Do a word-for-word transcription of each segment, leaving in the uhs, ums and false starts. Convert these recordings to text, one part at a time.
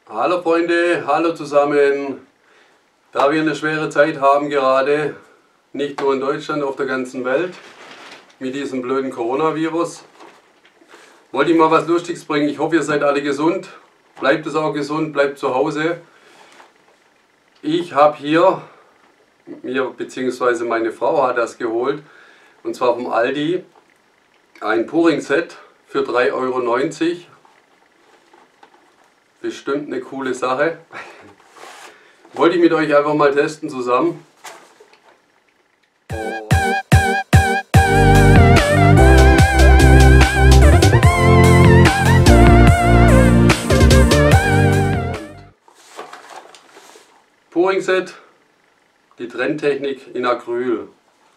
Hallo Freunde, hallo zusammen. Da wir eine schwere Zeit haben gerade, nicht nur in Deutschland, auf der ganzen Welt, mit diesem blöden Coronavirus, wollte ich mal was Lustiges bringen. Ich hoffe, ihr seid alle gesund. Bleibt es auch gesund, bleibt zu Hause. Ich habe hier, mir bzw. meine Frau hat das geholt, und zwar vom Aldi, ein Pouring-Set für drei Euro neunzig. Bestimmt eine coole Sache. Wollte ich mit euch einfach mal testen zusammen. Pouring Set, die Trenntechnik in Acryl.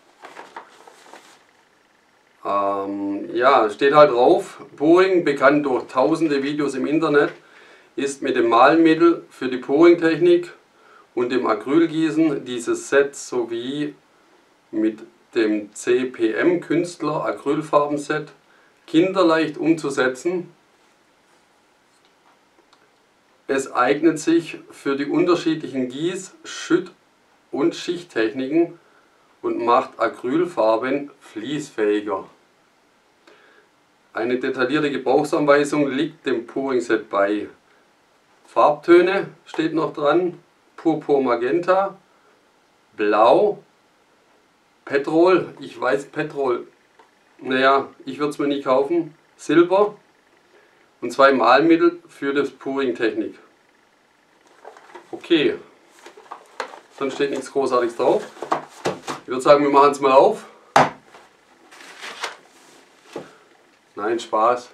Ähm, ja, steht halt drauf, Pouring, bekannt durch tausende Videos im Internet, ist mit dem Malmittel für die Pouring-Technik und dem Acrylgießen dieses Set sowie mit dem C P M Künstler Acrylfarbenset kinderleicht umzusetzen. Es eignet sich für die unterschiedlichen Gieß-, Schütt- und Schichttechniken und macht Acrylfarben fließfähiger. Eine detaillierte Gebrauchsanweisung liegt dem Pouring Set bei. Farbtöne steht noch dran: Purpur Magenta, Blau, Petrol, ich weiß Petrol, naja, ich würde es mir nicht kaufen, Silber und zwei Malmittel für das Pouring Technik. Okay, sonst steht nichts Großartiges drauf. Ich würde sagen, wir machen es mal auf. Nein, Spaß.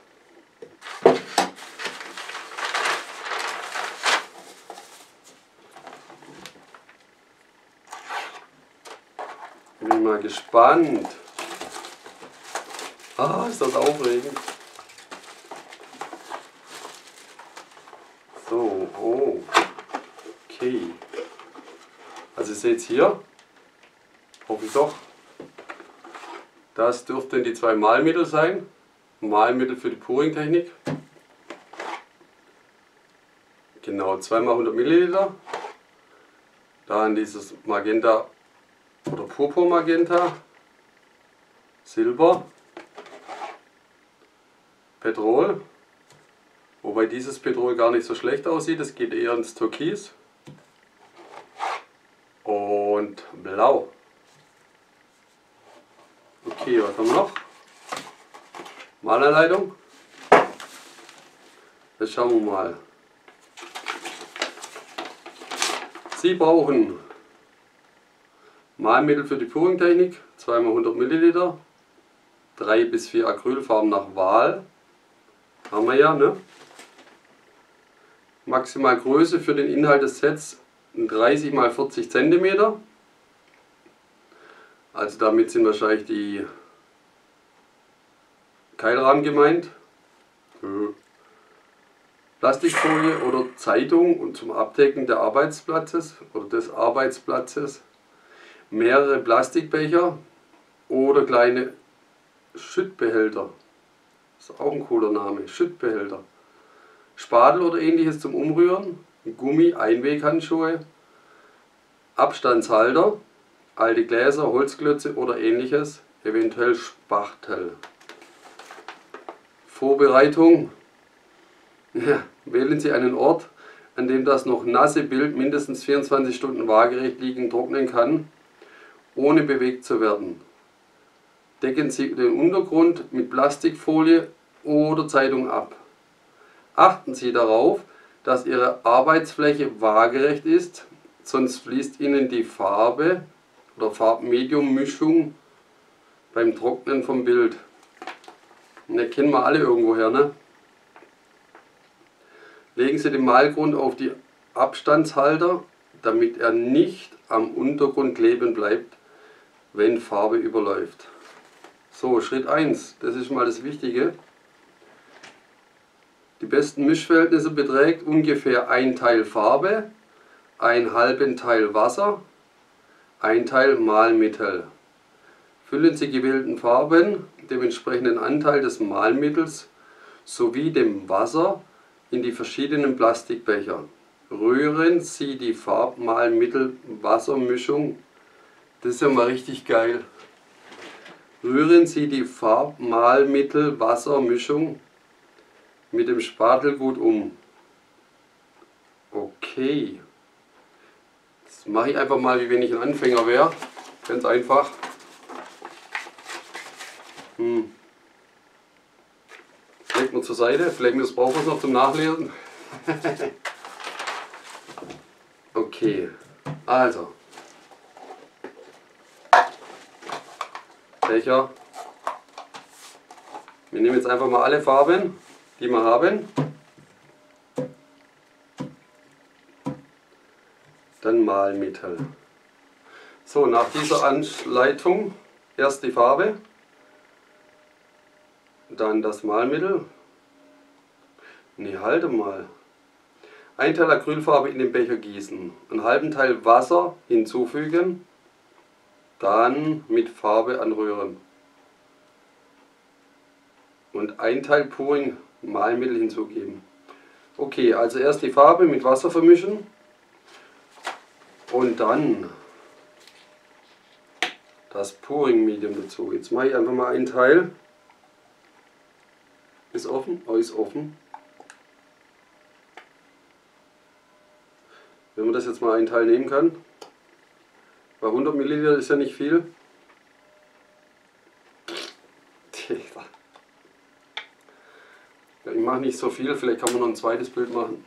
Bin mal gespannt. Ah, ist das aufregend. So, oh, okay. Also ihr seht hier, hoffe ich doch, das dürften die zwei Malmittel sein. Malmittel für die Pouring-Technik. Genau, zweimal hundert Milliliter. Dann dieses Magenta oder Purpur Magenta, Silber, Petrol, wobei dieses Petrol gar nicht so schlecht aussieht, es geht eher ins Türkis, und Blau. Okay, was haben wir noch? Malanleitung. Jetzt schauen wir mal. Sie brauchen Malmittel für die Pouring-Technik, zweimal hundert Milliliter, drei bis vier Acrylfarben nach Wahl, haben wir ja, ne? Maximal Größe für den Inhalt des Sets dreißig mal vierzig Zentimeter, also damit sind wahrscheinlich die Keilrahmen gemeint. Plastikfolie oder Zeitung und zum Abdecken des Arbeitsplatzes oder des Arbeitsplatzes. Mehrere Plastikbecher oder kleine Schüttbehälter. Das ist auch ein cooler Name, Schüttbehälter. Spatel oder ähnliches zum Umrühren, Gummi, Einweghandschuhe, Abstandshalter, alte Gläser, Holzklötze oder ähnliches, eventuell Spachtel. Vorbereitung. Ja, wählen Sie einen Ort, an dem das noch nasse Bild mindestens vierundzwanzig Stunden waagerecht liegen trocknen kann, ohne bewegt zu werden. Decken Sie den Untergrund mit Plastikfolie oder Zeitung ab. Achten Sie darauf, dass Ihre Arbeitsfläche waagerecht ist, sonst fließt Ihnen die Farbe oder Farbmediummischung beim Trocknen vom Bild. Ne, kennen wir alle irgendwoher, ne? Legen Sie den Malgrund auf die Abstandshalter, damit er nicht am Untergrund kleben bleibt, wenn Farbe überläuft. So, Schritt eins, das ist mal das Wichtige. Die besten Mischverhältnisse beträgt ungefähr ein Teil Farbe, einen halben Teil Wasser, ein Teil Malmittel. Füllen Sie gewählten Farben dem entsprechenden Anteil des Malmittels sowie dem Wasser in die verschiedenen Plastikbecher. Rühren Sie die Farbmalmittel-Wassermischung. Das ist ja mal richtig geil. Rühren Sie die Farbmalmittel-Wassermischung mit dem Spatel gut um. Okay. Das mache ich einfach mal, wie wenn ich ein Anfänger wäre. Ganz einfach. Hm. Das legt man zur Seite. Vielleicht brauchen wir es noch zum Nachlesen. Okay. Also. Becher. Wir nehmen jetzt einfach mal alle Farben, die wir haben. Dann Malmittel. So, nach dieser Anleitung erst die Farbe, dann das Malmittel. Ne, halte mal. Ein Teil Acrylfarbe in den Becher gießen, einen halben Teil Wasser hinzufügen, dann mit Farbe anrühren. Und ein Teil Puring Malmittel hinzugeben. Okay, also erst die Farbe mit Wasser vermischen und dann das Puring Medium dazu. Jetzt mache ich einfach mal einen Teil. Ist offen? Oh, ist offen. Wenn man das jetzt mal einen Teil nehmen kann. Bei hundert Milliliter ist ja nicht viel. Ja, ich mache nicht so viel, vielleicht kann man noch ein zweites Bild machen.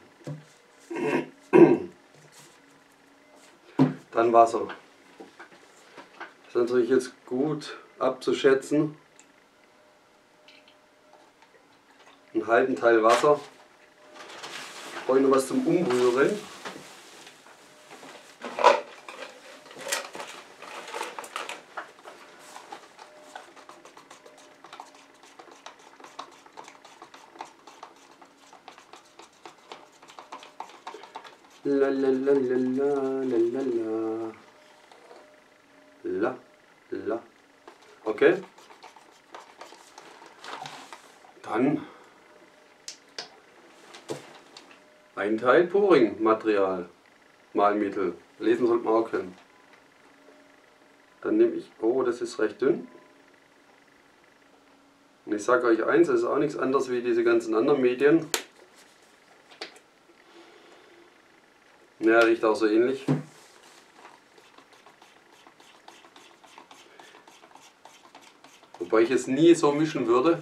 Dann Wasser. Das ist natürlich jetzt gut abzuschätzen. Einen halben Teil Wasser. Ich brauche noch was zum Umrühren. La la la la la la la la la. Okay. Dann ein Teil Puring-Material, Malmittel. Lesen sollte man auch können. Dann nehme ich, oh, das ist recht dünn. Und ich sage euch eins, das ist auch nichts anderes wie diese ganzen anderen Medien. Ja, riecht auch so ähnlich. Wobei ich es nie so mischen würde.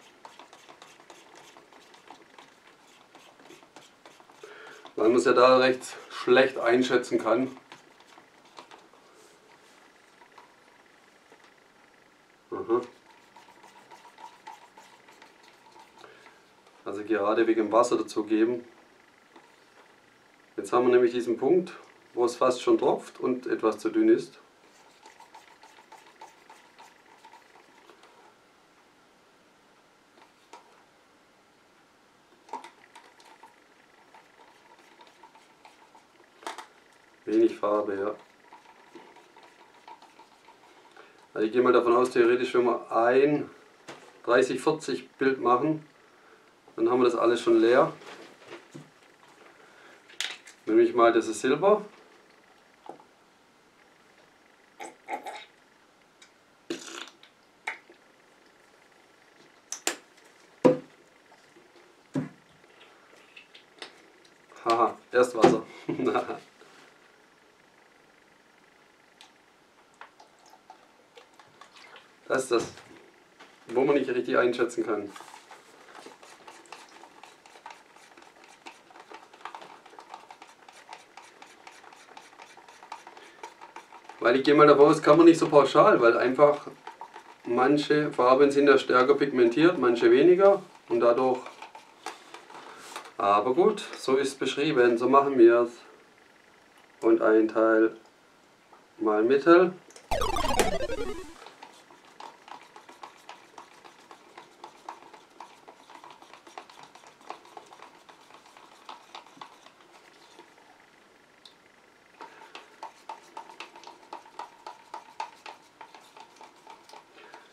Weil man es ja da recht schlecht einschätzen kann. Aha. Also gerade wegen dem Wasser dazugeben. Jetzt haben wir nämlich diesen Punkt, wo es fast schon tropft und etwas zu dünn ist. Wenig Farbe, ja. Also ich gehe mal davon aus, theoretisch, wenn wir ein dreißig vierzig Bild machen, dann haben wir das alles schon leer. Nehme ich mal das ist Silber. Haha, erst Wasser. Das ist das, wo man nicht richtig einschätzen kann. Weil ich gehe mal davon aus, kann man nicht so pauschal, weil einfach manche Farben sind ja stärker pigmentiert, manche weniger und dadurch. Aber gut, so ist es beschrieben, so machen wir es. Und ein Teil Malmittel.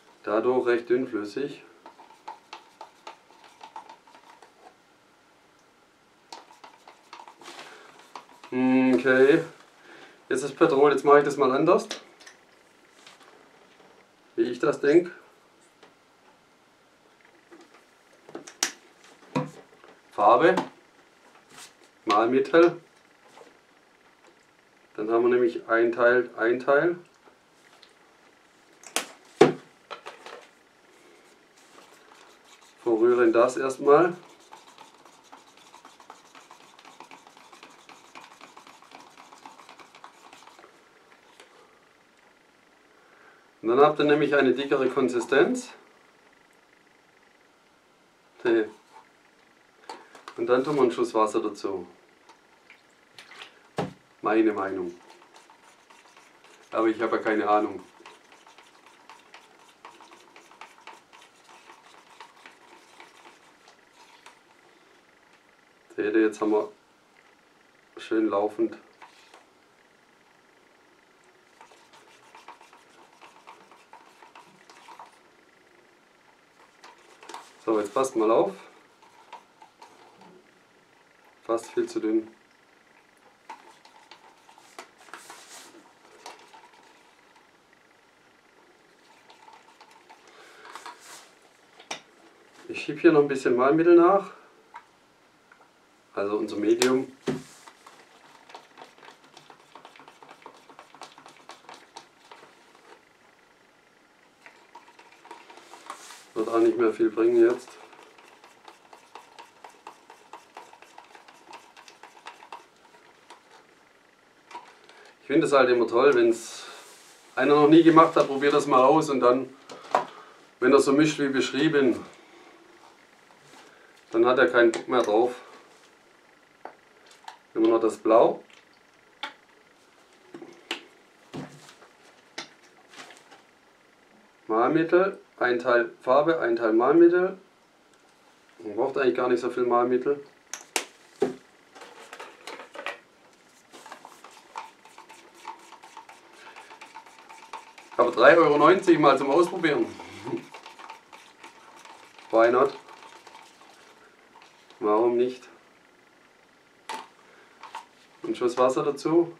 Dadurch recht dünnflüssig. Okay, jetzt ist Petrol, jetzt mache ich das mal anders, wie ich das denke. Farbe, Malmittel, dann haben wir nämlich ein Teil, ein Teil. Verrühren das erstmal. Und dann habt ihr nämlich eine dickere Konsistenz. Und dann tun wir einen Schuss Wasser dazu. Meine Meinung. Aber ich habe ja keine Ahnung. Seht ihr, jetzt haben wir schön laufend. So, jetzt passt mal auf. Fast viel zu dünn. Ich schiebe hier noch ein bisschen Malmittel nach. Also unser Medium. Wird auch nicht mehr viel bringen jetzt. Ich finde es halt immer toll, wenn es einer noch nie gemacht hat, probiert das mal aus und dann, wenn er so mischt wie beschrieben, dann hat er keinen Bock mehr drauf. Nehmen wir noch das Blau. Malmittel, ein Teil Farbe, ein Teil Malmittel. Man braucht eigentlich gar nicht so viel Malmittel. Aber drei Euro neunzig mal zum Ausprobieren. Why not? Warum nicht? Ein Schuss Wasser dazu.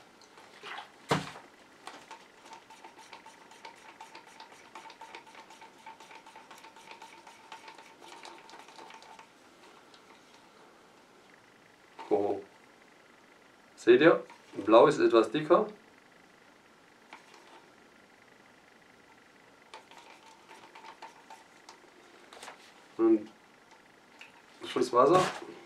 Oh. Seht ihr? Blau ist etwas dicker. Und ein Schuss Wasser.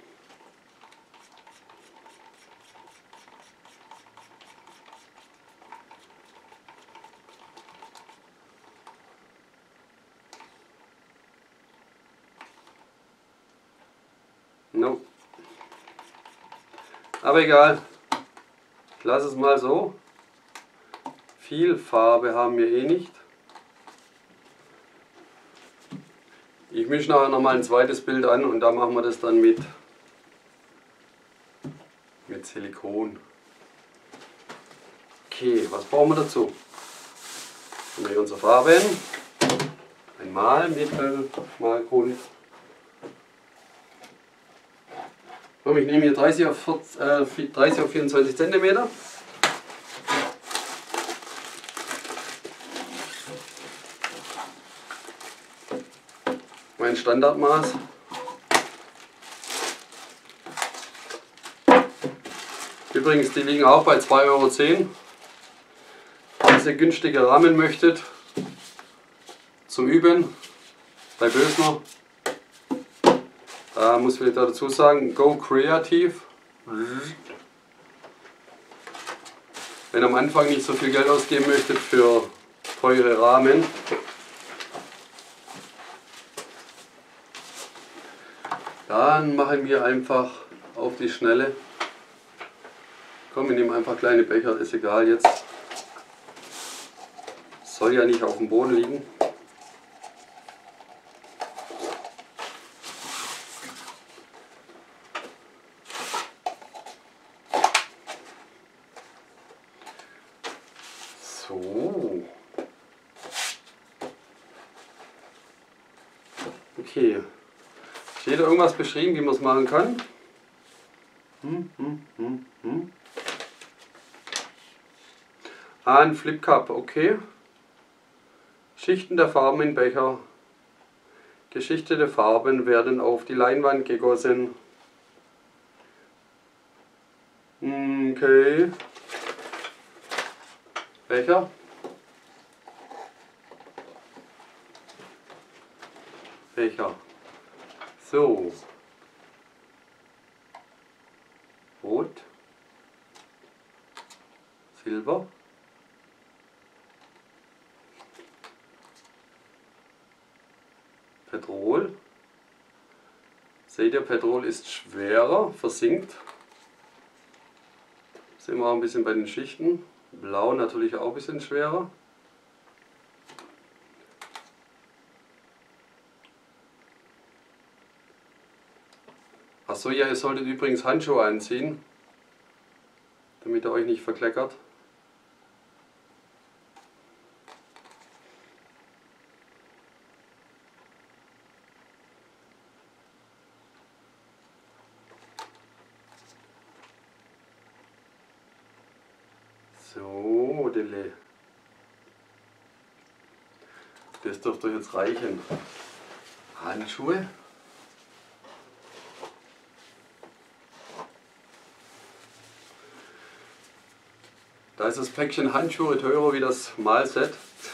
No. Aber egal. Ich lasse es mal so. Viel Farbe haben wir eh nicht. Ich mische nachher nochmal ein zweites Bild an und da machen wir das dann mit, mit Silikon. Okay, was brauchen wir dazu? Dann haben wir unsere Farben, ein Malmittel, Malgrund. Ich nehme hier dreißig auf vierundzwanzig Zentimeter. Mein Standardmaß. Übrigens, die liegen auch bei zwei Euro zehn. Wenn ihr günstige Rahmen möchtet, zum Üben, bei Bösner, da muss ich dazu sagen, go creative. Wenn ihr am Anfang nicht so viel Geld ausgeben möchtet für teure Rahmen, dann machen wir einfach auf die Schnelle. Komm, wir nehmen einfach kleine Becher, ist egal jetzt. Soll ja nicht auf dem Boden liegen. So. Okay. Steht da irgendwas beschrieben, wie man es machen kann? Hm, hm, hm, hm. Ah, ein Flip Cup, okay. Schichten der Farben in Becher. Geschichtete Farben werden auf die Leinwand gegossen. Okay. Becher. Becher. So. Rot. Silber. Petrol. Seht ihr, Petrol ist schwerer, versinkt. Sehen wir auch ein bisschen bei den Schichten. Blau natürlich auch ein bisschen schwerer. Achso, ja, ihr solltet übrigens Handschuhe anziehen, damit er euch nicht verkleckert. So, Dele. Das dürfte jetzt reichen. Handschuhe. Da ist das Päckchen Handschuhe teurer wie das Malset.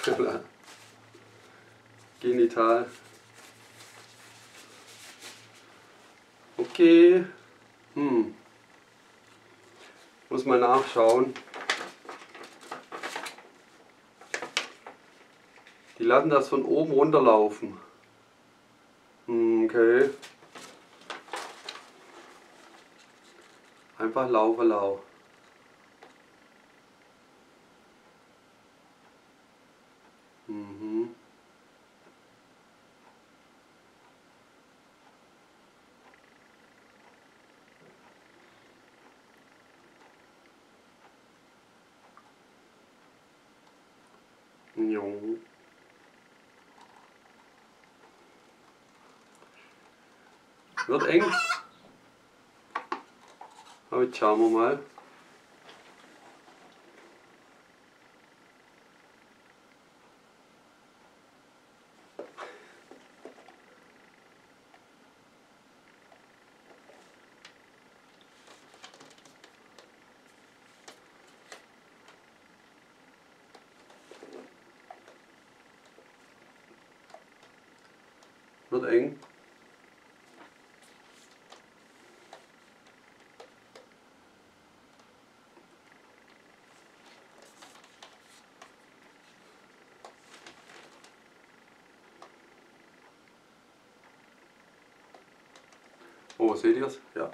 Genital. Okay. Hm. Muss mal nachschauen. Die lassen das von oben runterlaufen. Okay. Einfach laufe lau. Mhm. Jo. Wird eng. Aber jetzt schauen wir mal. Wird eng. Oh, seht ihr es? Ja.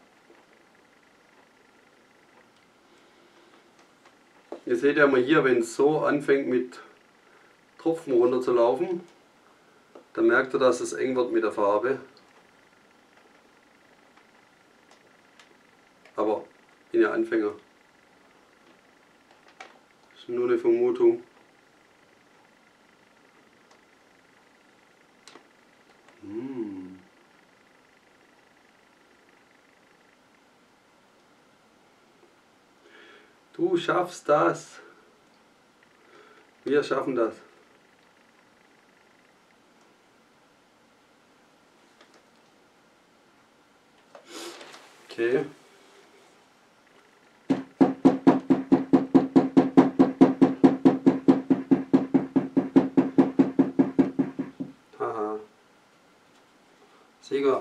Ihr seht ja mal hier, wenn es so anfängt mit Tropfen runter zu laufen, dann merkt ihr, dass es eng wird mit der Farbe. Aber ich bin ja Anfänger. Das ist nur eine Vermutung. Hm. Du schaffst das. Wir schaffen das. Okay. Haha. Sieger.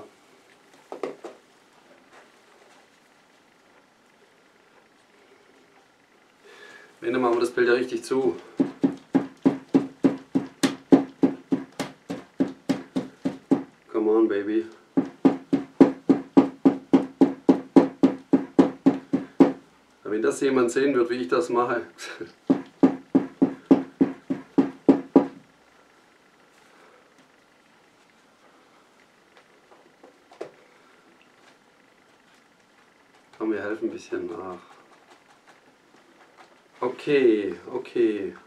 Wenn, dann machen wir das Bild ja richtig zu. Come on, baby. Wenn das jemand sehen wird, wie ich das mache. Komm, wir helfen ein bisschen nach. Okay, okay.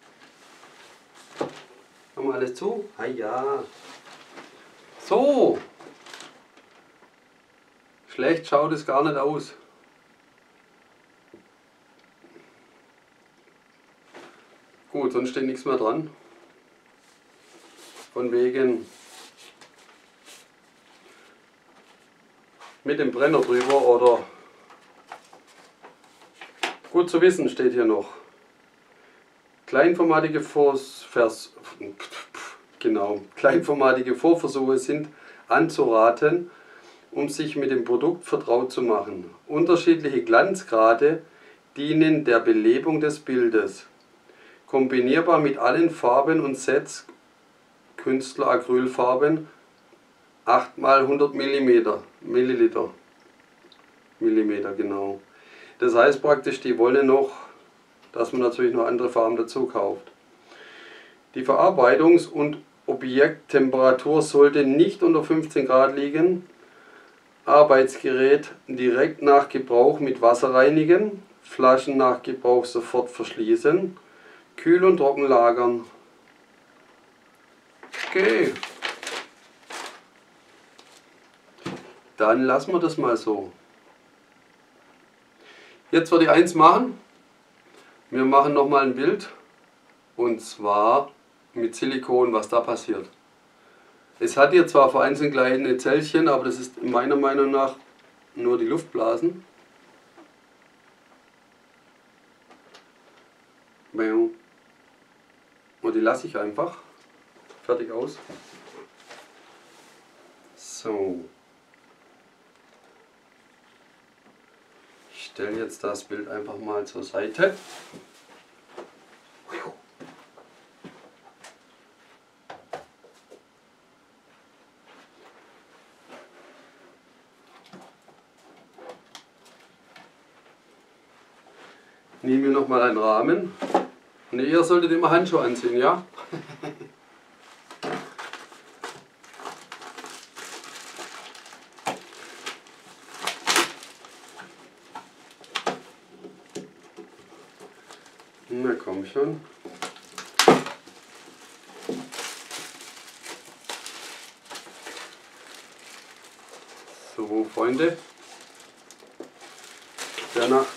Haben wir alles zu? Ah ja. So. Schlecht schaut es gar nicht aus. Gut, sonst steht nichts mehr dran. Von wegen mit dem Brenner drüber oder gut zu wissen steht hier noch. Kleinformatige, Vors, Vers, genau, kleinformatige Vorversuche sind anzuraten, um sich mit dem Produkt vertraut zu machen. Unterschiedliche Glanzgrade dienen der Belebung des Bildes. Kombinierbar mit allen Farben und Sets, Künstler Acrylfarben, acht mal hundert Milliliter, Milliliter, Millimeter, genau. Das heißt praktisch, die wollen noch, dass man natürlich noch andere Farben dazu kauft. Die Verarbeitungs- und Objekttemperatur sollte nicht unter fünfzehn Grad liegen. Arbeitsgerät direkt nach Gebrauch mit Wasser reinigen, Flaschen nach Gebrauch sofort verschließen, kühl und trocken lagern. Okay. Dann lassen wir das mal so. Jetzt würde ich eins machen. Wir machen nochmal ein Bild. Und zwar mit Silikon, was da passiert. Es hat hier zwar vereinzelt kleine Zellchen, aber das ist meiner Meinung nach nur die Luftblasen. Und die lasse ich einfach. Fertig aus. So. Ich stelle jetzt das Bild einfach mal zur Seite. Nehmen wir nochmal einen Rahmen. Ne, ihr solltet immer Handschuhe anziehen, ja? Na komm schon. So, Freunde der Nacht.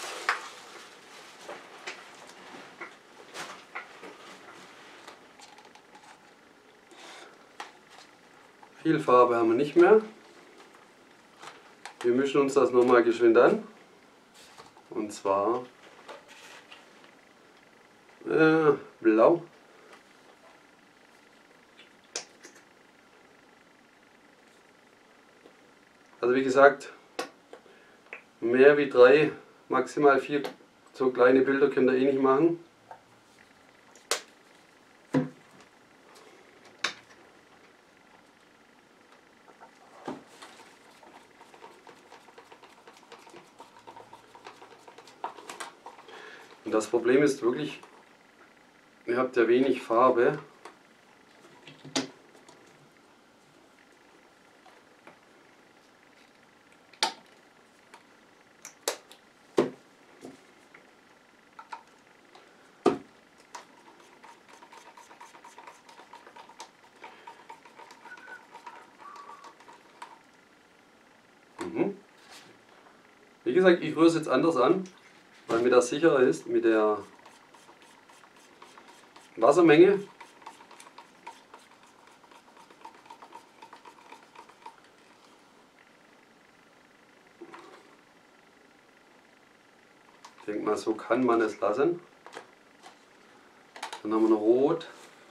Viel Farbe haben wir nicht mehr. Wir mischen uns das nochmal geschwind an. Und zwar äh, blau. Also wie gesagt, mehr wie drei, maximal vier so kleine Bilder könnt ihr eh nicht machen. Und das Problem ist wirklich, ihr habt ja wenig Farbe. Mhm. Wie gesagt, ich rühre es jetzt anders an, weil mir das sicherer ist mit der Wassermenge. Ich denke mal, so kann man es lassen. Dann haben wir noch Rot.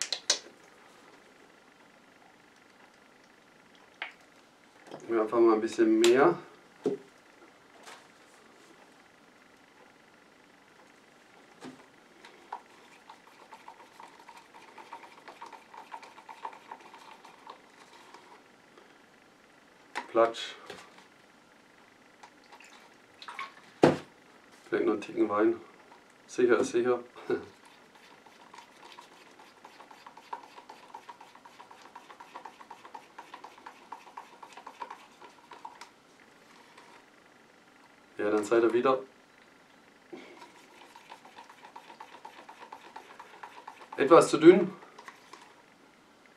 Ja, einfach mal ein bisschen mehr. Platsch. Vielleicht noch einen Ticken Wein. Sicher ist sicher. Ja, dann seid ihr wieder etwas zu dünn,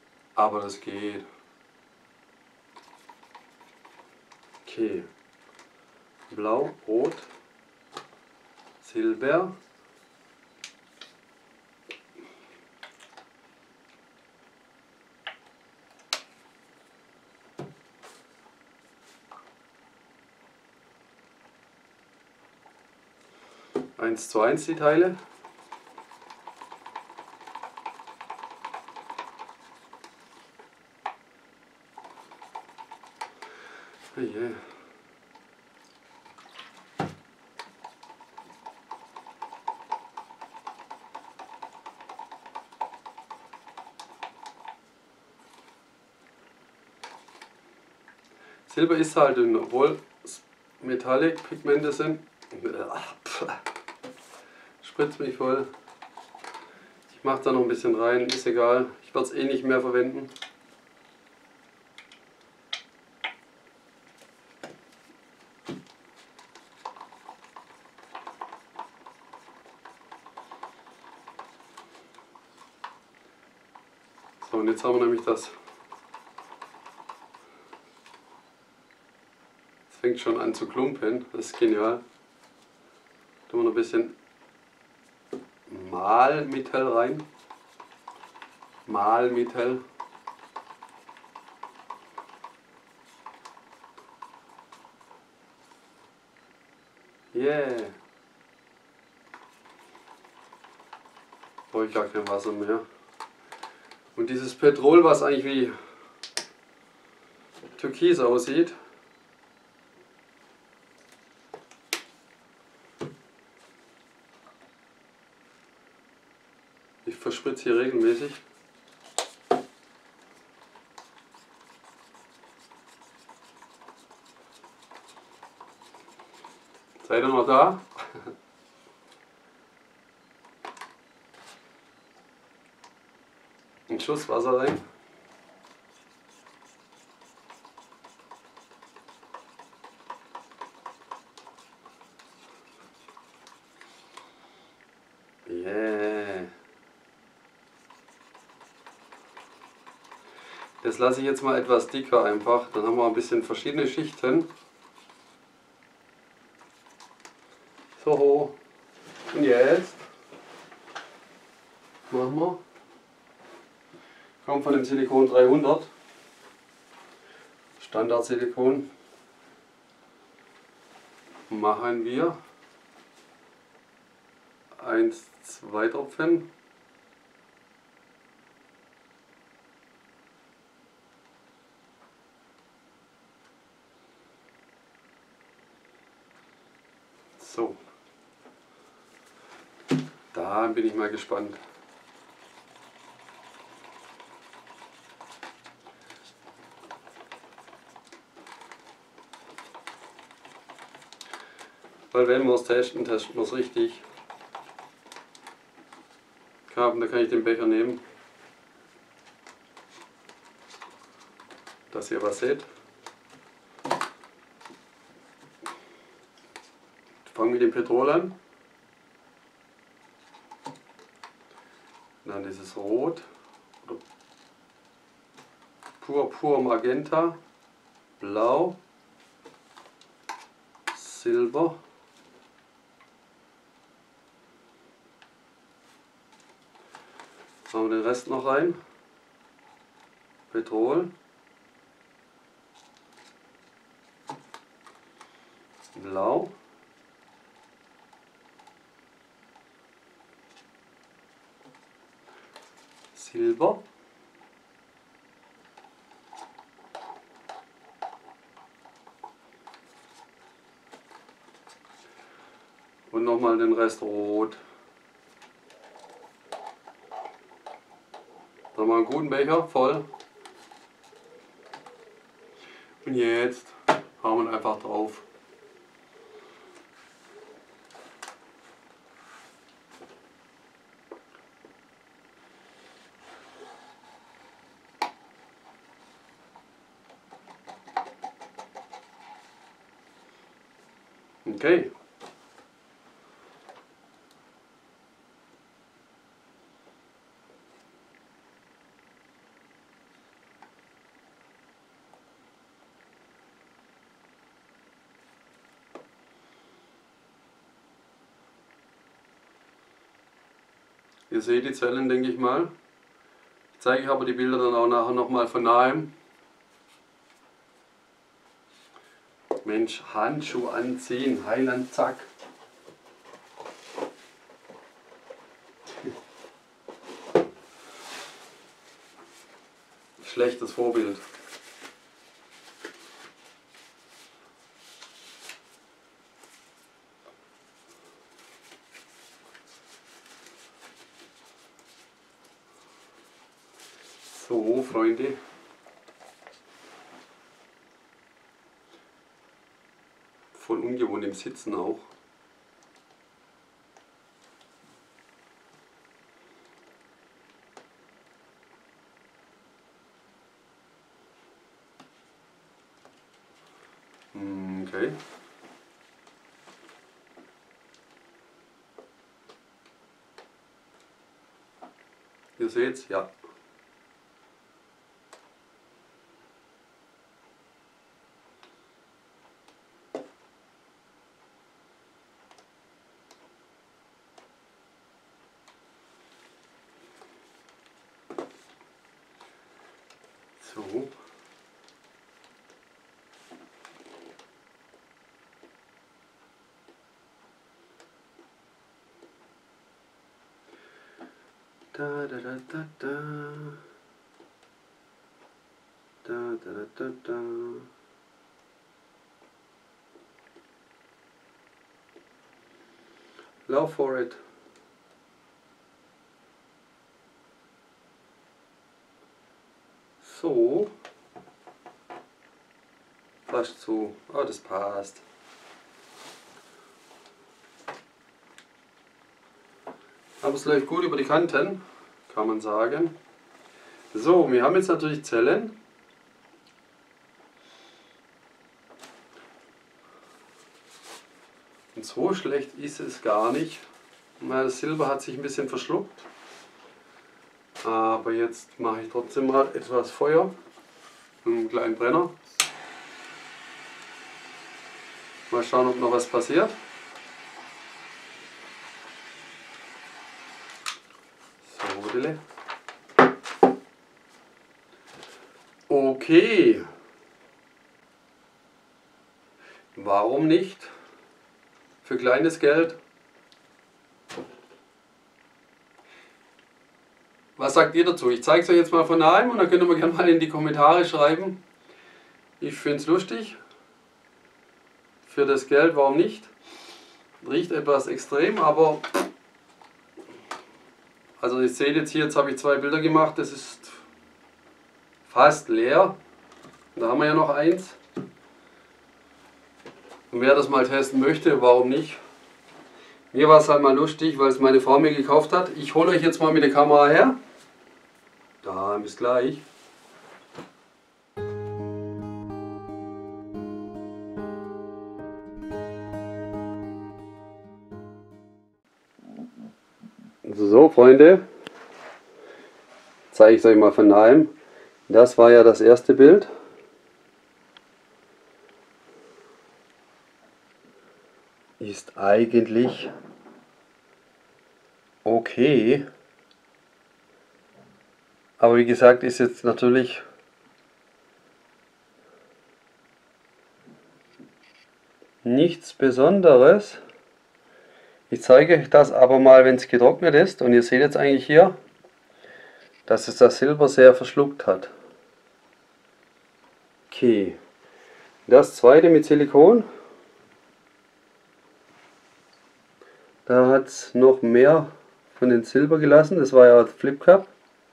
aber das geht. Okay, Blau, Rot, Silber, eins zu eins die Teile. Oh yeah. Silber ist halt dünn, obwohl es Metallic Pigmente sind. Spritzt mich voll. Ich mache da noch ein bisschen rein, ist egal. Ich werde es eh nicht mehr verwenden. So, und jetzt haben wir nämlich das. Es fängt schon an zu klumpen, das ist genial. Tun wir noch ein bisschen Mahlmittel rein. Mahlmittel. Yeah. Brauche ich gar kein Wasser mehr. Und dieses Petrol, was eigentlich wie Türkis aussieht, ich verspritze hier regelmäßig. Seid ihr noch da? Ein Schuss Wasser rein. Yeah. Das lasse ich jetzt mal etwas dicker einfach, dann haben wir ein bisschen verschiedene Schichten. So, und jetzt machen wir, kommt von dem Silikon dreihundert, Standard Silikon, machen wir eins, zwei Tropfen. So, da bin ich mal gespannt. Weil wenn wir es testen, testen wir es richtig. Haben, da kann ich den Becher nehmen, dass ihr was seht. Ich fange mit dem Petrol an. Dann dieses Rot, oder pur, pur Magenta, Blau, Silber, machen wir den Rest noch rein, Petrol, Blau, Silber, und nochmal den Rest Rot. Dann mal einen guten Becher voll. Und jetzt hauen wir einfach drauf. Okay. Ihr seht die Zellen, denke ich mal. Ich zeige euch aber die Bilder dann auch nachher nochmal von nahem. Mensch, Handschuh anziehen, Heiland, zack. Schlechtes Vorbild. So, Freunde. Voll ungewohnt im Sitzen auch. Okay. Ihr seht's, ja. So. Da da da da da. Da da da da da. Lauf for it. So. Fast so. Ah, das passt. Aber es läuft gut über die Kanten, kann man sagen. So, wir haben jetzt natürlich Zellen. Und so schlecht ist es gar nicht. Das Silber hat sich ein bisschen verschluckt. Aber jetzt mache ich trotzdem mal etwas Feuer. Mit einem kleinen Brenner. Mal schauen, ob noch was passiert. So, okay. Warum nicht? Für kleines Geld. Was sagt ihr dazu? Ich zeige es euch jetzt mal von nahem und dann könnt ihr mir gerne mal in die Kommentare schreiben. Ich finde es lustig. Für das Geld, warum nicht? Riecht etwas extrem, aber also ihr seht jetzt hier, jetzt habe ich zwei Bilder gemacht, das ist fast leer. Da haben wir ja noch eins. Und wer das mal testen möchte, warum nicht? Mir war es halt mal lustig, weil es meine Frau mir gekauft hat. Ich hole euch jetzt mal mit der Kamera her. Da, bis gleich. So, Freunde, zeige ich es euch mal von nahem. Das war ja das erste Bild. Ist eigentlich okay. Aber wie gesagt, ist jetzt natürlich nichts Besonderes. Ich zeige euch das aber mal, wenn es getrocknet ist. Und ihr seht jetzt eigentlich hier, dass es das Silber sehr verschluckt hat. Okay. Das zweite mit Silikon. Da hat es noch mehr von den Silber gelassen. Das war ja Flip Cup.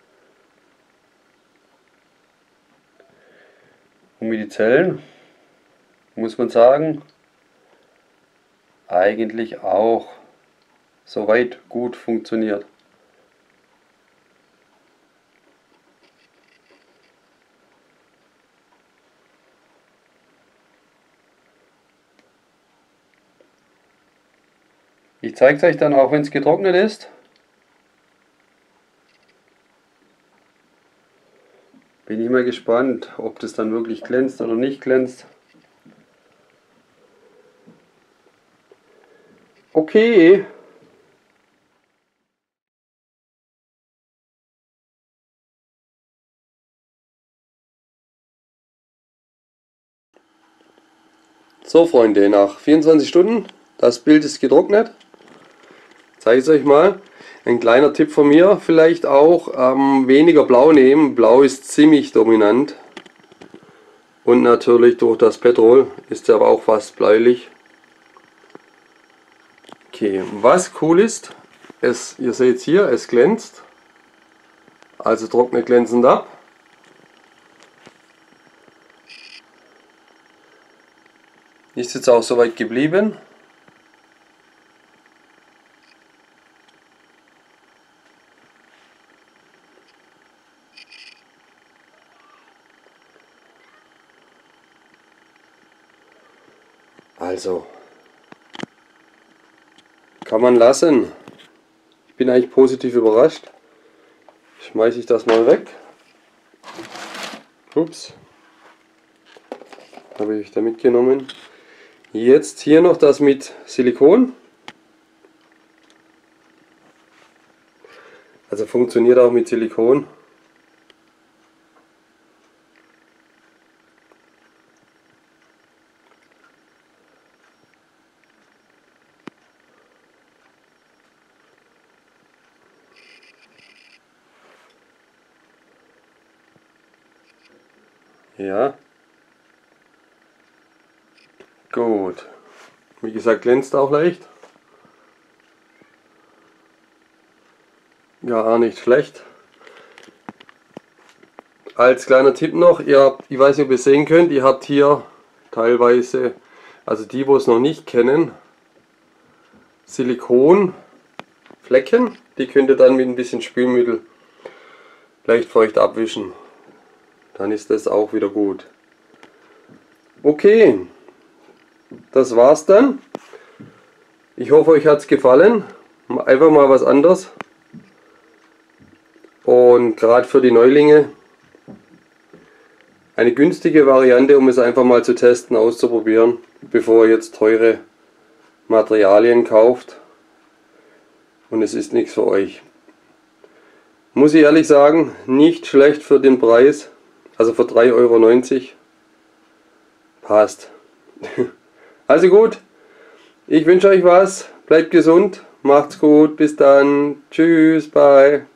Und mit den Zellen muss man sagen, eigentlich auch soweit gut funktioniert. Ich zeige es euch dann auch, wenn es getrocknet ist. Bin ich mal gespannt, ob das dann wirklich glänzt oder nicht glänzt. Okay. So Freunde, nach vierundzwanzig Stunden, das Bild ist getrocknet. Zeige ich es euch mal. Ein kleiner Tipp von mir vielleicht auch, ähm, weniger Blau nehmen. Blau ist ziemlich dominant. Und natürlich durch das Petrol ist er aber auch fast bläulich. Okay, was cool ist, es, ihr seht hier, es glänzt. Also trocknet glänzend ab. Ist jetzt auch soweit geblieben. Also, kann man lassen. Ich bin eigentlich positiv überrascht. Schmeiße ich das mal weg. Ups. Habe ich da mitgenommen. Jetzt hier noch das mit Silikon. Also funktioniert auch mit Silikon. Ja. Gut. Wie gesagt, glänzt auch leicht. Ja, nicht schlecht. Als kleiner Tipp noch, ihr habt, ich weiß nicht, ob ihr sehen könnt, ihr habt hier teilweise, also die, wo es noch nicht kennen, Silikonflecken. Die könnt ihr dann mit ein bisschen Spülmittel leicht feucht abwischen. Dann ist das auch wieder gut. Okay, das war's dann. Ich hoffe, euch hat es gefallen. Einfach mal was anderes. Und gerade für die Neulinge eine günstige Variante, um es einfach mal zu testen, auszuprobieren, bevor ihr jetzt teure Materialien kauft und es ist nichts für euch. Muss ich ehrlich sagen, nicht schlecht für den Preis, also für drei Euro neunzig. Passt. Also gut, ich wünsche euch was, bleibt gesund, macht's gut, bis dann, tschüss, bye.